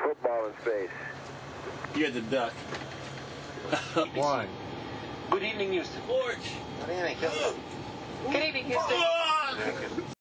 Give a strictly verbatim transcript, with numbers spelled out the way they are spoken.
football in space. You had the duck. One. Good evening, Houston. George. Good evening, Houston. Good evening, Houston.